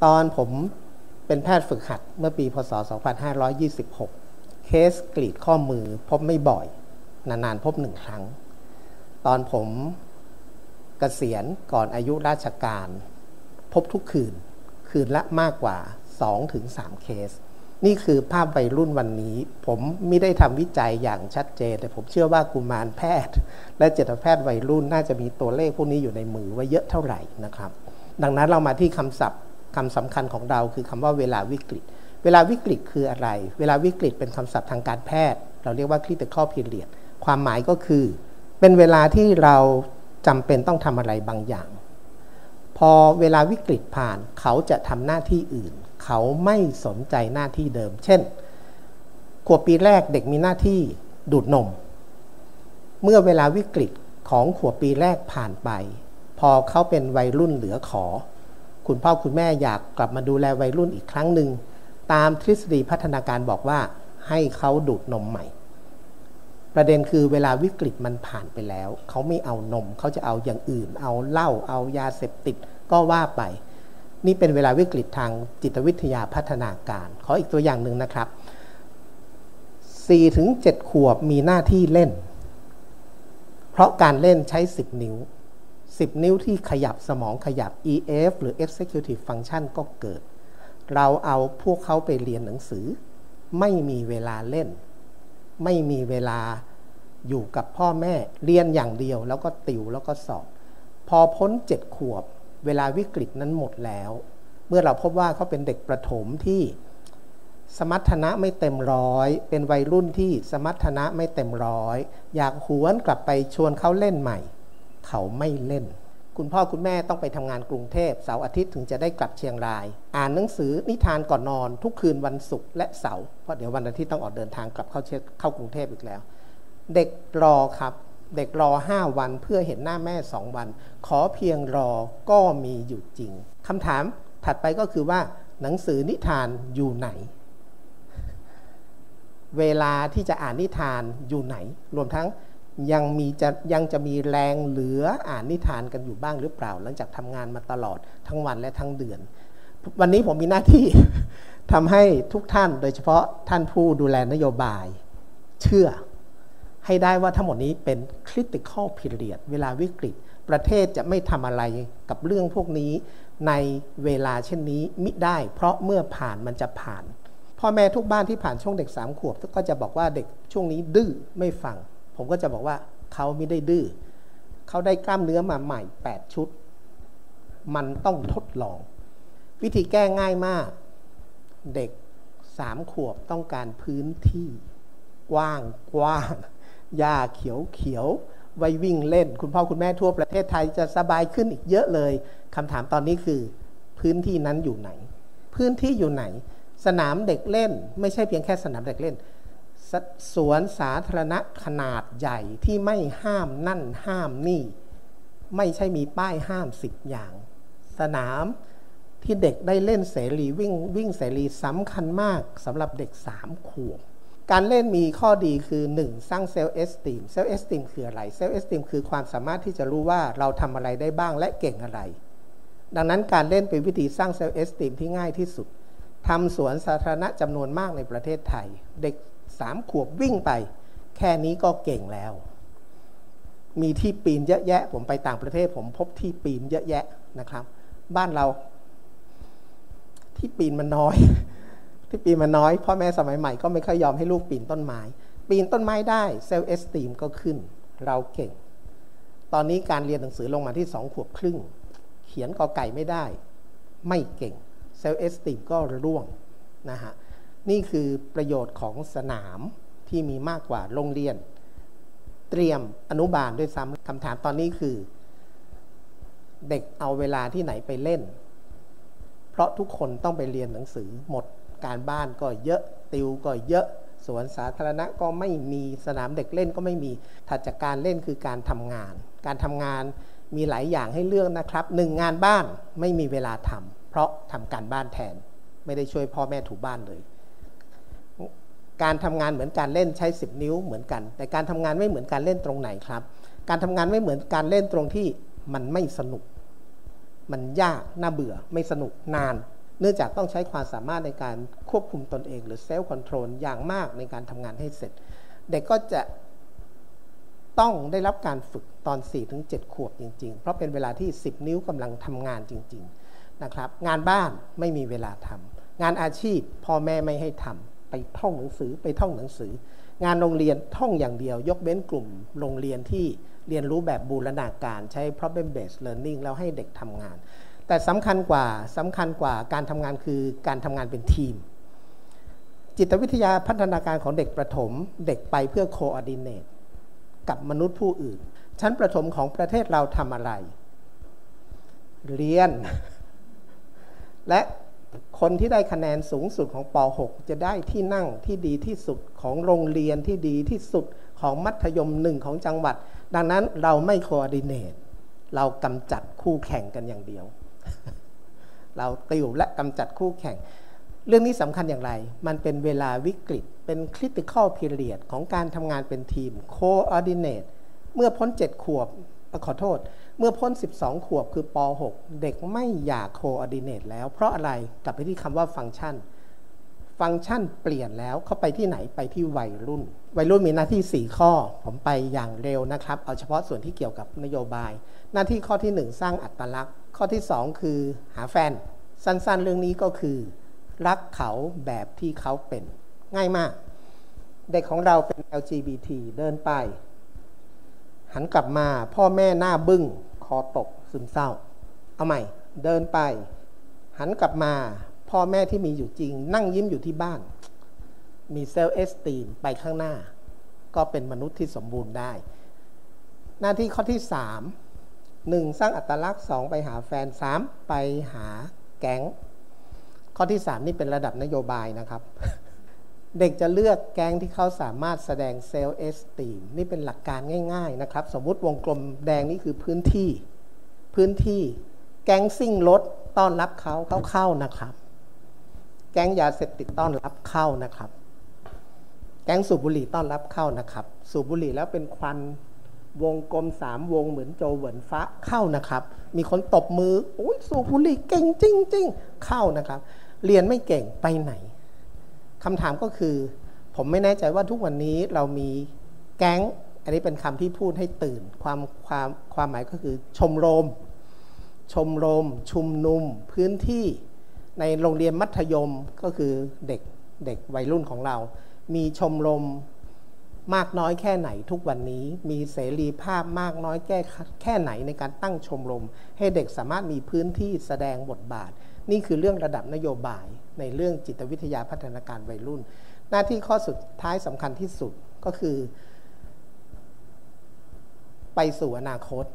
ตอนผมเป็นแพทย์ฝึกหัดเมื่อปีพศ 2526 เคสกรีดข้อมือพบไม่บ่อยนานๆพบ1 ครั้งตอนผมเกษียณก่อนอายุราชการพบทุกคืนละมากกว่า 2-3 เคสนี่คือภาพวัยรุ่นวันนี้ผมไม่ได้ทำวิจัยอย่างชัดเจนแต่ผมเชื่อว่ากุมารแพทย์และจิตแพทย์วัยรุ่นน่าจะมีตัวเลขพวกนี้อยู่ในมือว่าเยอะเท่าไหร่นะครับดังนั้นเรามาที่คำสำคัญของเราคือคำว่าเวลาวิกฤตเวลาวิกฤตคืออะไรเวลาวิกฤตเป็นคำศัพท์ทางการแพทย์เราเรียกว่า critical period ความหมายก็คือเป็นเวลาที่เราจำเป็นต้องทำอะไรบางอย่างพอเวลาวิกฤตผ่านเขาจะทำหน้าที่อื่นเขาไม่สนใจหน้าที่เดิมเช่นขวบปีแรกเด็กมีหน้าที่ดูดนมเมื่อเวลาวิกฤตของขวบปีแรกผ่านไปพอเขาเป็นวัยรุ่นเหลือขอคุณพ่อคุณแม่อยากกลับมาดูแลวัยรุ่นอีกครั้งหนึ่งตามทฤษฎีพัฒนาการบอกว่าให้เขาดูดนมใหม่ประเด็นคือเวลาวิกฤตมันผ่านไปแล้วเขาไม่เอานมเขาจะเอาอย่างอื่นเอาเหล้าเอายาเสพติดก็ว่าไปนี่เป็นเวลาวิกฤตทางจิตวิทยาพัฒนาการขออีกตัวอย่างหนึ่งนะครับ 4-7 ขวบมีหน้าที่เล่นเพราะการเล่นใช้10 นิ้ว10 นิ้วที่ขยับสมองขยับ EF หรือ Executive Function ก็เกิดเราเอาพวกเขาไปเรียนหนังสือไม่มีเวลาเล่นไม่มีเวลาอยู่กับพ่อแม่เรียนอย่างเดียวแล้วก็ติวแล้วก็สอบพอพ้น7 ขวบเวลาวิกฤตนั้นหมดแล้วเมื่อเราพบว่าเขาเป็นเด็กประถมที่สมรรถนะไม่เต็มร้อยเป็นวัยรุ่นที่สมรรถนะไม่เต็มร้อยอยากหวนกลับไปชวนเขาเล่นใหม่เขาไม่เล่นคุณพ่อคุณแม่ต้องไปทำงานกรุงเทพเสาร์อาทิตย์ถึงจะได้กลับเชียงรายอ่านหนังสือนิทานก่อนนอนทุกคืนวันศุกร์และเสาร์เพราะเดี๋ยววันอาทิตย์ต้องออกเดินทางกลับเข้ากรุงเทพอีกแล้วเด็กรอครับเด็กรอ5 วันเพื่อเห็นหน้าแม่2 วันขอเพียงรอก็มีอยู่จริงคำถามถัดไปก็คือว่าหนังสือนิทานอยู่ไหนเวลาที่จะอ่านนิทานอยู่ไหนรวมทั้งยังจะมีแรงเหลืออ่านนิทานกันอยู่บ้างหรือเปล่าหลังจากทำงานมาตลอดทั้งวันและทั้งเดือนวันนี้ผมมีหน้าที่ ทำให้ทุกท่านโดยเฉพาะท่านผู้ดูแลนโยบายเชื่อให้ได้ว่าทั้งหมดนี้เป็น critical period เวลาวิกฤตประเทศจะไม่ทำอะไรกับเรื่องพวกนี้ในเวลาเช่นนี้มิได้เพราะเมื่อผ่านมันจะผ่านพ่อแม่ทุกบ้านที่ผ่านช่วงเด็ก3 ขวบก็จะบอกว่าเด็กช่วงนี้ดื้อไม่ฟังผมก็จะบอกว่าเขาไม่ได้ดื้อเขาได้กล้ามเนื้อมาใหม่8 ชุดมันต้องทดลองวิธีแก้ง่ายมากเด็ก3 ขวบต้องการพื้นที่กว้างหญ้าเขียวไว้วิ่งเล่นคุณพ่อคุณแม่ทั่วประเทศไทยจะสบายขึ้นอีกเยอะเลยคำถามตอนนี้คือพื้นที่นั้นอยู่ไหนพื้นที่อยู่ไหนสนามเด็กเล่นไม่ใช่เพียงแค่สนามเด็กเล่นสวนสาธารณะขนาดใหญ่ที่ไม่ห้ามนั่นห้ามนี่ไม่ใช่มีป้ายห้าม10 อย่างสนามที่เด็กได้เล่นเสรีวิ่งเสรีสำคัญมากสำหรับเด็ก3 ขวบการเล่นมีข้อดีคือ 1. สร้างเซลล์เอสติมเซลล์เอสติมคืออะไรเซลล์เอสติมคือความสามารถที่จะรู้ว่าเราทำอะไรได้บ้างและเก่งอะไรดังนั้นการเล่นเป็นวิธีสร้างเซลล์เอสติมที่ง่ายที่สุดทำสวนสาธารณะจำนวนมากในประเทศไทยเด็ก3 ขวบวิ่งไปแค่นี้ก็เก่งแล้วมีที่ปีนเยอะแยะผมไปต่างประเทศผมพบที่ปีนเยอะแยะนะครับบ้านเราที่ปีนมันน้อยพ่อแม่สมัยใหม่ก็ไม่ค่อยยอมให้ลูกปีนต้นไม้ได้เซลล์เอสติมก็ขึ้นเราเก่งตอนนี้การเรียนหนังสือลงมาที่2 ขวบครึ่งเขียนกอไก่ไม่ได้ไม่เก่งเซลล์เอสติมก็ร่วงนะฮะนี่คือประโยชน์ของสนามที่มีมากกว่าโรงเรียนเตรียมอนุบาลด้วยซ้ำคำถามตอนนี้คือเด็กเอาเวลาที่ไหนไปเล่นเพราะทุกคนต้องไปเรียนหนังสือหมดการบ้านก็เยอะติวก็เยอะสวนสาธารณะก็ไม่มีสนามเด็กเล่นก็ไม่มีถัดจากการเล่นคือการทำงานมีหลายอย่างให้เลือกนะครับ1 งานบ้านไม่มีเวลาทำเพราะทำการบ้านแทนไม่ได้ช่วยพ่อแม่ถูบ้านเลยการทำงานเหมือนการเล่นใช้10 นิ้วเหมือนกันแต่การทำงานไม่เหมือนการเล่นตรงไหนครับการทำงานไม่เหมือนการเล่นตรงที่มันไม่สนุกมันยากน่าเบื่อไม่สนุกนานเนื่องจากต้องใช้ความสามารถในการควบคุมตนเองหรือเซลฟ์คอนโทรลอย่างมากในการทำงานให้เสร็จเด็กก็จะต้องได้รับการฝึกตอน 4-7 ขวบจริงๆเพราะเป็นเวลาที่10นิ้วกำลังทำงานจริงๆนะครับงานบ้านไม่มีเวลาทำงานอาชีพพ่อแม่ไม่ให้ทำไปท่องหนังสืองานโรงเรียนท่องอย่างเดียวยกเว้นกลุ่มโรงเรียนที่เรียนรู้แบบบูรณาการใช้ problem based learning แล้วให้เด็กทำงานแต่สำคัญกว่าการทำงานคือการทำงานเป็นทีมจิตวิทยาพัฒนาการของเด็กประถมเด็กไปเพื่อ coordinate กับมนุษย์ผู้อื่นชั้นประถมของประเทศเราทำอะไรเรียนและคนที่ได้คะแนนสูงสุดของป .6 จะได้ที่นั่งที่ดีที่สุดของโรงเรียนที่ดีที่สุดของมัธยม1ของจังหวัดดังนั้นเราไม่ coordinate เรากำจัดคู่แข่งกันอย่างเดียว เราติวและกำจัดคู่แข่งเรื่องนี้สำคัญอย่างไรมันเป็นเวลาวิกฤตเป็น critical period ของการทำงานเป็นทีม coordinate เมื่อพ้น7 ขวบขอโทษเมื่อพ้น12 ขวบคือป .6 เด็กไม่อยาก coordinate แล้วเพราะอะไรกลับไปที่คำว่าฟังก์ชันเปลี่ยนแล้วเขาไปที่ไหนไปที่วัยรุ่นมีหน้าที่4ข้อผมไปอย่างเร็วนะครับเอาเฉพาะส่วนที่เกี่ยวกับนโยบายหน้าที่ข้อที่1สร้างอัตลักษณ์ข้อที่2คือหาแฟนสั้นๆเรื่องนี้ก็คือรักเขาแบบที่เขาเป็นง่ายมากเด็กของเราเป็น LGBT เดินไปหันกลับมาพ่อแม่หน้าบึ้งคอตกซึมเศร้าเอาใหม่เดินไปหันกลับมาพ่อแม่ที่มีอยู่จริงนั่งยิ้มอยู่ที่บ้านมีเซลฟ์เอสตีมไปข้างหน้าก็เป็นมนุษย์ที่สมบูรณ์ได้หน้าที่ข้อที่1สร้างอัตลักษณ์2ไปหาแฟน3ไปหาแก๊งข้อที่3นี่เป็นระดับนโยบายนะครับเด็กจะเลือกแก๊งที่เขาสามารถแสดงเซลฟ์เอสตีมนี่เป็นหลักการง่ายๆนะครับสมมุติวงกลมแดงนี่คือพื้นที่แก๊งซิ่งรถต้อนรับเขาเข้านะครับแก๊งยาเสพติดต้อนรับเข้านะครับแก๊งสูบบุหรี่ต้อนรับเข้านะครับสูบบุหรี่แล้วเป็นควันวงกลม3วงเหมือนโจเหวินฟ้าเข้านะครับมีคนตบมือโอ้ยสูบบุหรี่เก่งจริงๆเข้านะครับเรียนไม่เก่งไปไหนคำถามก็คือผมไม่แน่ใจว่าทุกวันนี้เรามีแก๊งอันนี้เป็นคำที่พูดให้ตื่นความหมายก็คือชมรมชุมนุมพื้นที่ในโรงเรียนมัธยมก็คือเด็กวัยรุ่นของเรามีชมรมมากน้อยแค่ไหนทุกวันนี้มีเสรีภาพมากน้อยแค่ไหนในการตั้งชมรมให้เด็กสามารถมีพื้นที่แสดงบทบาทนี่คือเรื่องระดับนโยบายในเรื่องจิตวิทยาพัฒนาการวัยรุ่นหน้าที่ข้อสุดท้ายสำคัญที่สุดก็คือไปสู่อนาคต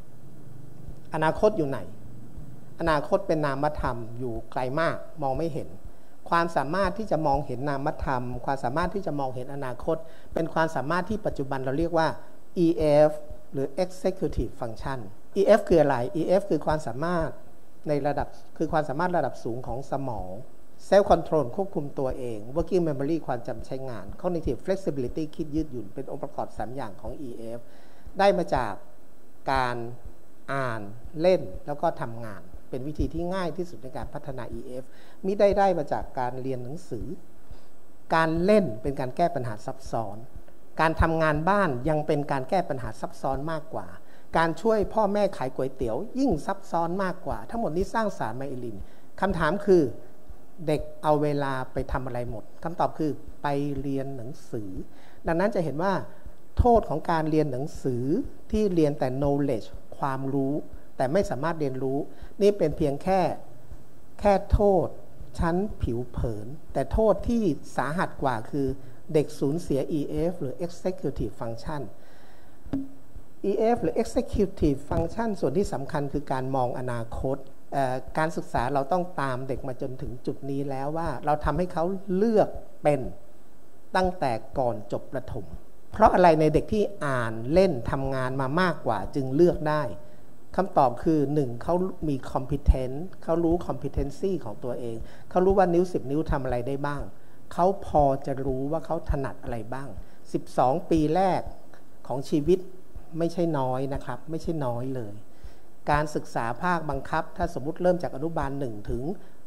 อยู่ไหนอนาคตเป็นนามธรรมอยู่ไกลมากมองไม่เห็นความสามารถที่จะมองเห็นนามธรรมความสามารถที่จะมองเห็นอนาคตเป็นความสามารถที่ปัจจุบันเราเรียกว่า EF หรือ Executive Function EF คืออะไร EF คือความสามารถในระดับระดับสูงของสมองเซลฟ์คอนโทรลควบคุมตัวเอง working memory ความจำใช้งาน cognitive flexibility คิดยืดหยุ่นเป็นองค์ประกอบ3อย่างของ EF ได้มาจากการอ่านเล่นแล้วก็ทำงานเป็นวิธีที่ง่ายที่สุดในการพัฒนา EF มิได้มาจากการเรียนหนังสือการเล่นเป็นการแก้ปัญหาซับซ้อนการทำงานบ้านยังเป็นการแก้ปัญหาซับซ้อนมากกว่าการช่วยพ่อแม่ขายก๋วยเตี๋ยวยิ่งซับซ้อนมากกว่าทั้งหมดนี้สร้างสารไมลินคำถามคือเด็กเอาเวลาไปทำอะไรหมดคำตอบคือไปเรียนหนังสือดังนั้นจะเห็นว่าโทษของการเรียนหนังสือที่เรียนแต่ knowledge ความรู้แต่ไม่สามารถเรียนรู้นี่เป็นเพียงแค่โทษชั้นผิวเผินแต่โทษที่สาหัสกว่าคือเด็กสูญเสีย EF หรือ Executive Function EF หรือ Executive Function ส่วนที่สำคัญคือการมองอนาคตการศึกษาเราต้องตามเด็กมาจนถึงจุดนี้แล้วว่าเราทำให้เขาเลือกเป็นตั้งแต่ก่อนจบประถมเพราะอะไรในเด็กที่อ่านเล่นทำงานมามากกว่าจึงเลือกได้คำตอบคือ1เขามี competence เขารู้ competency ของตัวเองเขารู้ว่านิ้ว10นิ้วทำอะไรได้บ้างเขาพอจะรู้ว่าเขาถนัดอะไรบ้าง12ปีแรกของชีวิตไม่ใช่น้อยนะครับไม่ใช่น้อยเลยการศึกษาภาคบังคับถ้าสมมุติเริ่มจากอนุบาล1ถึง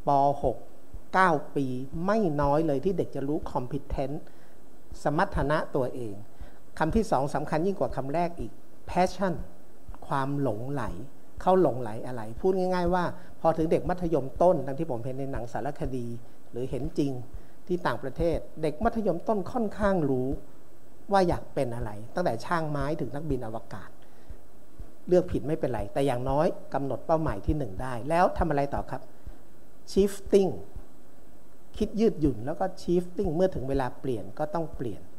ป.6 9 ปีไม่น้อยเลยที่เด็กจะรู้ competent สมรรถนะตัวเองคำที่สองสำคัญยิ่งกว่าคำแรกอีก passion ความหลงไหลเขาหลงไหลอะไรพูดง่ายๆว่าพอถึงเด็กมัธยมต้นดังที่ผมเห็นในหนังสารคดีหรือเห็นจริงที่ต่างประเทศเด็กมัธยมต้นค่อนข้างรู้ว่าอยากเป็นอะไรตั้งแต่ช่างไม้ถึงนักบินอวกาศเลือกผิดไม่เป็นไรแต่อย่างน้อยกำหนดเป้าหมายที่หนึ่งได้แล้วทำอะไรต่อครับ shifting คิดยืดหยุ่นแล้วก็ shifting เมื่อถึงเวลาเปลี่ยนก็ต้องเปลี่ยน